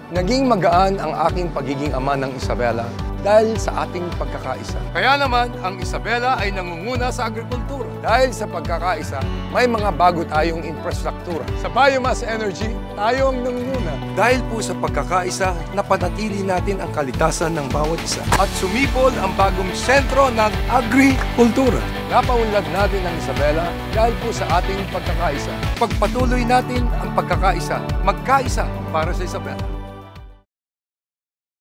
Naging magaan ang aking pagiging ama ng Isabela dahil sa ating pagkakaisa. Kaya naman, ang Isabela ay nangunguna sa agrikultura. Dahil sa pagkakaisa, may mga bago tayong infrastruktura. Sa biomass energy, tayo ang nangunguna. Dahil po sa pagkakaisa, napanatili natin ang kalikasan ng bawat isa. At sumipol ang bagong sentro ng agrikultura. Napaunlad natin ang Isabela dahil po sa ating pagkakaisa. Pagpatuloy natin ang pagkakaisa, magkaisa para sa Isabela.